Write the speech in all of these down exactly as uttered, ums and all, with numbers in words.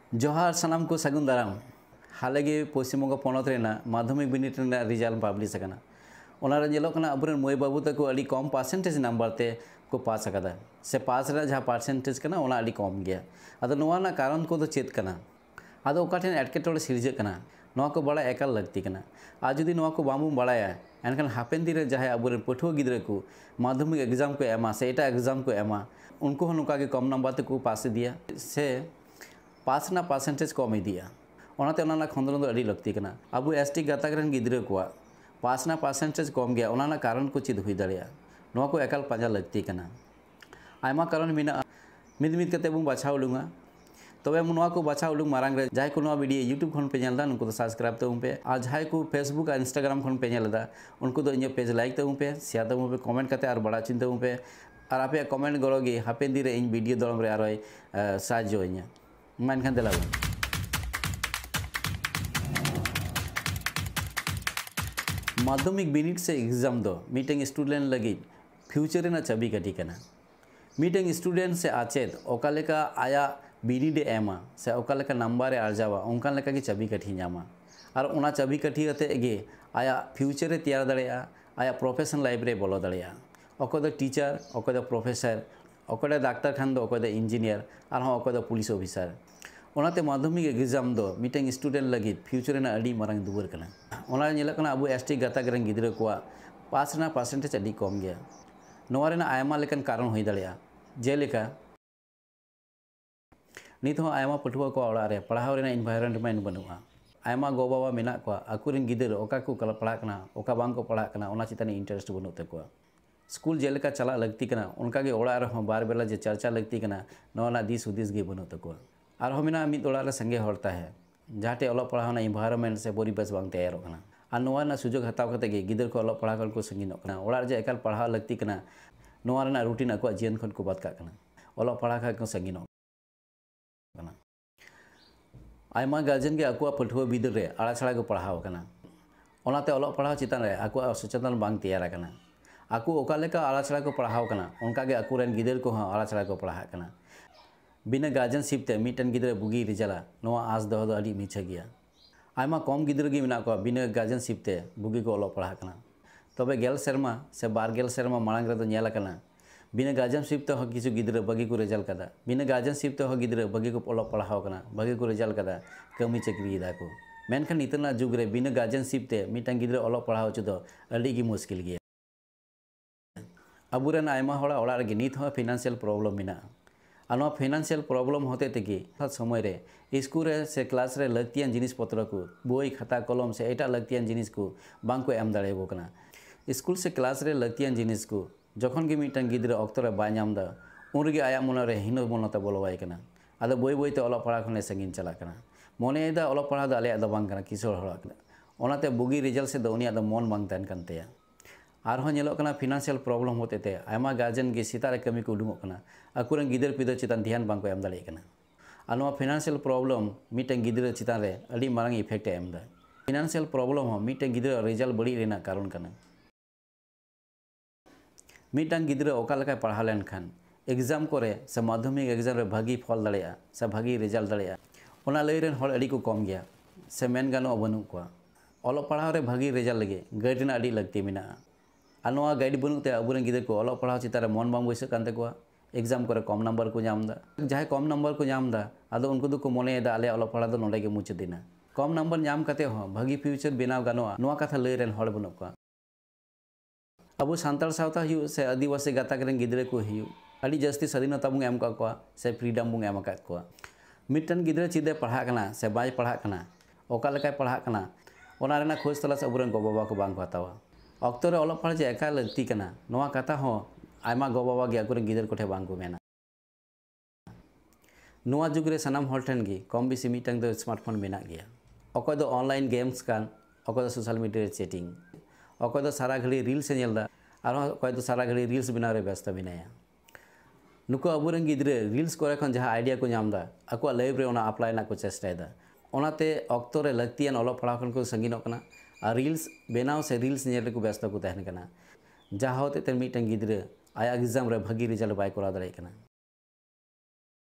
जोहार सानाम को सगुन दाराम हाले गे पश्चिम बंग पनत रेना माध्यमिक बिनिड रेना रिजल्ट पब्लिश अकना ओना रे जेलो कना अबरेन मई बाबू तक अली कम परसेंटेज नंबर ते को पास अकदा से पास रे जहाँ परसेंटेज कना ओना अली कम गया अदो नोआ ना कारण को तो चेत कना अदो ओकाठेन एटकेटोड़े सिरजे कना नोआ को बड़ा एकाल लगती कना आ जुदी नोआ को बामु बड़ाया एनखान हापेन दिन रे जहाँ अबरेन पठुआ गिद्रा को माध्यमिक एग्जाम को एमा से एटा एग्जाम को एमा उनको हो नुका के कम नंबर ते को पास दिया से पास ना परसेंटेज कम इदिया ओनाते ओना खंदन दो अड़ी लगती कना अब एसटी गाताक रेन गिद्रा को पास ना परसेंटेज कम गया ओना कारण को चेद हुई दाड़िया नोआ को एकाल पाजा लगती कना आयमा कारण मिना मिद मिद कते बुं बाछा उडुंगा तबे नोआ को बाछा उडुंग मारांग रे जाय को नोआ वीडियो यूट्यूब खन पे नेलदा उनको तो सब्सक्राइब तबुं पे आ जाय को फेसबुक और इंस्टाग्राम खन पे नेलदा उनको तो इᱧ पेज लाइक तबुं पे शेयर तबुं पे कमेंट कते और बड़ा चिन तबुं पे और आपे कमेंट गड़ोगे हापेन दिन रे इन वीडियो दलम रे आरोय साहाय्य इᱧ मानखान देलाबो माध्यमिक बिनिड से एग्जाम दो मीटिंग स्टूडेंट लगी फ्यूचर ना चाबी काठी कना मीटिंग स्टूडेंट से आचेद ओकालेका आया बिनिड एमा से ओकालेका नंबर आर्जावा उनका लेका की चाबी काठी नामा और ओना चाबी काठी कते गे आया फ्यूचर रे तैयार दाड़ेया आया प्रोफेशन लाइफ रे बोलो दाड़ेया ओको दो टीचर ओको दो प्रोफेसर ओको दो डाक्टर खान दो ओको दो इंजीनियर और हाँ ओको दो पुलिस ऑफिसर ओनाते माध्यमिक एग्जाम दो मीटिंग स्टूडेंट लगी फ्यूचर ना अड़ी मारंग दुवर कना ओना नेला कना अब एसटी गाताक रेन गिद्रा को पास ना परसेंटेज अड़ी कम गया नोआ रेना आयमा लेकन कारण हुई दाड़ेया जेलेका नित हो आयमा पठुआ को ओड़ा रे पढ़ाव रेना एनवायरनमेंट बनुआ आयमा गो बाबा मेना को आकुरेन गिद्रा ओका को पढ़ा कना ओका बांग को पढ़ा कना ओना चितान इंटरेस्ट बनु तको स्कूल जेलेका चला लगती कना उनका के ओड़ा रे बार बेला जे चर्चा लगती कना नोना दिस हुदिस गे बनु तको और हमें मिद ओड़ा रे संगे हड़ता है जहाँटे ओल पढ़ाना इन्वायरमेंट से परिवेश बांग तैयार कना और नोआ ना सुजोग हताव कते गे गिद्रा को ओल पढ़ा को संगीन कना ओड़ा जे एकाल पढ़ा लगती कना नोआ रेना रूटीन अको जीवन खन को बात का कना ओल पढ़ा को संगीन कना आयमा गार्जियन के अको पठुआ बिदर रे आड़ा छाड़ा को पढ़ाव कना ओनाते ओल पढ़ा चितान रे अको सचेतन बांग तैयार कना आको ओका लेका आड़ा छाड़ा को पढ़ाव कना उनका के अको रेन गिद्रा को आड़ा छाड़ा को पढ़ा कना बिना गार्जियनशिप ते मिटन गिद्रा बुगी रिजल्ट नोआ आस दो दो अड़ी मिछा गया आयमा कम गिद्रा गे मेना को बिना गार्जियनशिप ते बुगी को ओल पढ़ा कना तबे गेल सेरमा से बार गेल सेरमा मांग रे तो नेला कना बिना गार्जियनशिप ते हो किछु गिद्रा बगी को रिजल्ट कदा बिना गार्जियनशिप ते हो गिद्रा बगी को ओल पढ़ाव कना बगी को रिजल्ट कदा कमी चक्री दा को मेनखान नितना जुग रे बिना गार्जियनशिप ते मिटन गिद्रा ओल पढ़ाव च दो अड़ी गी मुश्किल गया अबुरेन आयमा होड़ा ओड़ा रे नित हो फाइनेंशियल प्रॉब्लम मेना और फाइनेंशियल प्रॉब्लम होते तक समय रे स्कूल रे से क्लास रे लगतियान जिनिस पत्र को बोई खाता कलम से एटा लगतियान जिनिस को बांग को एम दाड़ेबो कना स्कूल से क्लास रे लगतियान जिनिस को जखन के मिटन गिद्रा ऑक्तो रे बाय नाम दा उन रे आया मन रे हिनो मनता बोलवाय कना आदो बोई बोई ते ओल पढ़ा खने संगीन चला कना मने दा ओल पढ़ा दा आले दा बांग कना किशोर हड़ा कना ओनाते बुगी रिजल्ट से दा उनिया दा मन बांग तन कनतेया आरहों नेलों कना फाइनेंशियल प्रॉब्लम होते ते आयमा गार्जियन के सितारे कमी को उडुंगोग कना अकुरेन गिद्रा पिद्रा चितान ध्यान बांग को एम दाड़े कना और नोआ फाइनेंशियल प्रॉब्लम मिटन गिद्रा चितान रे अड़ी मारंग इफेक्ट एम दा फाइनेंशियल प्रॉब्लम हो मिटन गिद्रा रिजल्ट बड़ी रेना कारण कना मिटन गिद्रा ओका लेका पढ़ा लेन खान एग्जाम करे से माध्यमिक एग्जाम रे भागी फल दाड़ेया से भागी रिजल्ट दाड़ेया ओना लई रेन हड़ अड़ी को कम गया से मेन गानो बनु को ओल पढ़ाव रे भागी रिजल्ट लगे गाइड रेना अड़ी लगती मेना और नोआ गाइड बनते अबुरेन गिद्रा को ओल पढ़ाव चितारे मन बांग बैस कान तकोआ एग्जाम करे कम नंबर को नाम दा जहाँ कम नंबर को नाम दा आदो उनको दो को मने दा आले ओल पढ़ा दो नोडे के मुचादिना कम नंबर नाम कते हो भागी फ्यूचर बनाव गानोआ नोआ कथा लई रेन हड़ बनु को अब सानतार सावता हिउ से आदिवासी गाताक रेन गिद्रा को हिउ अड़ी जस्ती स्वाधीनता बुंग एम का को से फ्रीडम बुंग एम का को मिटन गिद्रा चिदे पढ़ा कना से बाय पढ़ा कना ओका लेकाय पढ़ा कना ओना रेना खोज तलाश अबुरेन गो बाबा को बांग को हतावा ऑक्तो रे ओल पढ़ा जे एका लगती कना नोआ कथा हो आयमा गो बाबा गे अकुरेन गिद्रा कोठे बांग को मेना नोआ जुग रे सनाम हॉल ठेन गे कम बेसी मिटन दो स्मार्टफोन मेना गया अकोय दो ऑनलाइन गेम्स कान अकोय दो सोशल मीडिया रे चैटिंग अकोय दो सारा घड़ी रील्स नेलदा और अकोय दो सारा घड़ी रील्स बनाव रे व्यस्त मेनाया नुको अबुरेन गिद्रा रील्स करे खन जहाँ आइडिया को नामदा अको लाइफ रे ओना अप्लाई ना को चेष्टायदा ओनाते ऑक्तो रे लगतियान ओल पढ़ा खन को संगीनो कना और रील्स बनाव से रील्स नेल को व्यस्त को तहन कना जहाँ होते मिटन गिद्रा आया एग्जाम रे भागी रिजल्ट बाय करा दाड़े कना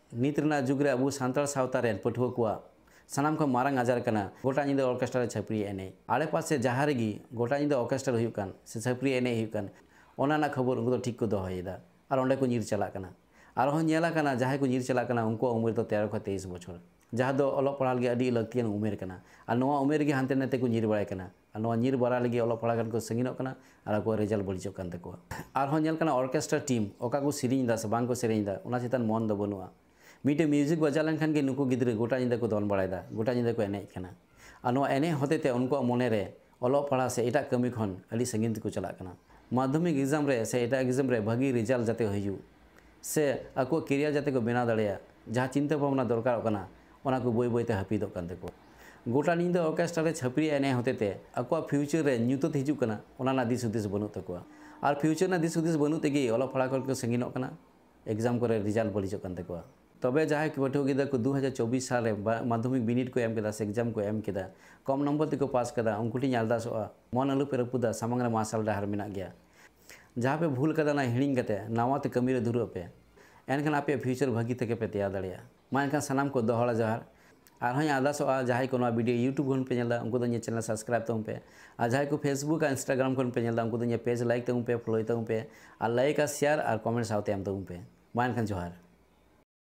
नीत रेना जुग रे अबो सांताल सावता रेन पठुआ को सानाम को मारंग आजार कना गोटा निंदा ऑर्केस्ट्रा रे छपरी एने आले पासे जहाँ रेगी गोटा निंदा ऑर्केस्ट्रा हुयुक कान से छपरी एने हुयुक कान ओना ना खबर उनको तो ठीक को दोहयेदा और ओंडे को नीर चला कना और हो नेला कना जहाँ को नीर चला कना उनको उम्र तो तेरह खो तेईस बछर जहाँ दो अलग पढ़ाल गे अडी लगतियन उमेर कना और नोआ उमेर गे हानते नाते को नीर बड़ाय कना और नोआ नीर बड़ा लगे अलग पढ़ा को संगिनों कना और आको रिजल्ट बड़िजोग कान तकोआ और हो नेल कना ऑर्केस्ट्रा टीम ओका को सेरिंग दा से बांग को सेरिंग दा उना चितान मन दो बनुआ मीटे म्यूजिक बजा लेनखान गे नुकु गिद्रे गोटा निंदा को दोन बड़ायदा गोटा निंदा को एनेज कना और नोआ एने होतेते उनको मने रे अलग पढ़ा से एटा कमी खन अडी संगिन को चला कना माध्यमिक एग्जाम रे से एटा एग्जाम रे भागी रिजल्ट जाते हयु से आको करियर जाते को बना दाड़िया जहाँ चिंता भावना दरकार कना ओना को बोई बोईते हापिदोग कान तको गोटा निंदा ऑर्केस्ट्रा रे छपरी एने होतेते आको फ्यूचर रे न्यूतो हिजुग कना ओना ना दिस हुदिस बनु तको और फ्यूचर ना दिस हुदिस बनु तेगी अलग पढ़ा को संगिनोग कना एग्जाम करे रिजल्ट बड़िजोग कान तको तबे जहाँ कि पठुआ गिद्रा को दो हज़ार चौबीस साल माध्यमिक बिनिड को एम केदा से एग्जाम को एम केदा कम नंबर तेको पास केदा उनको टी अरदासोगा मन आलू पे रपुदा सामंग रे मार्शल डाहर मेना गया जहाँ पे भूल कदा ना हिड़िंग कते नावाते कमी रे धुरो पे एनखान आपे फ्यूचर भागी तक पे तैयार दाड़िया मा एनखान सानाम को दोहड़ा जहार और हई आदासोगा जहाँ को वीडियो यूट्यूब खन पे नेला उनको तो चैनल सब्सक्राइब तम पे और जहाँ को फेसबुक और इंस्टाग्राम खन पे नेला उनको तो पेज लाइक तम पे फॉलो तम पे और लाइक और शेयर और कमेंट सावते एम तम पे मा एनखान जोहार।